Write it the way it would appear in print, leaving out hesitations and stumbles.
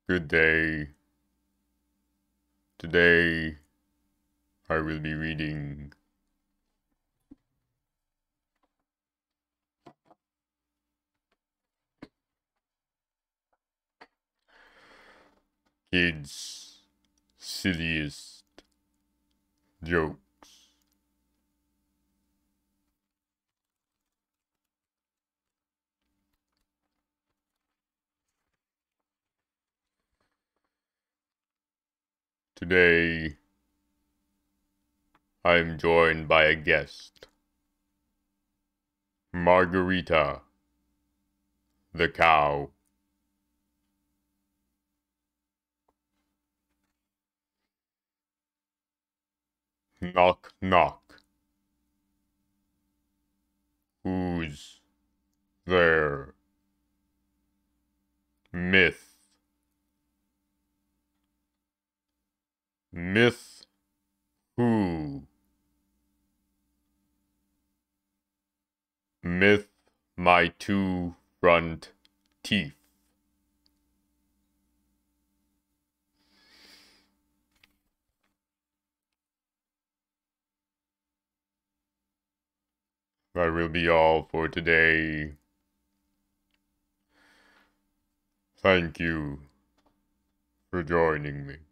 Good day. Today I will be reading Kids' Silliest Jokes. Today I am joined by a guest, Margarita, the cow. Knock, knock. Who's there? Myth. Myth who? Myth my two front teeth. That will be all for today. Thank you for joining me.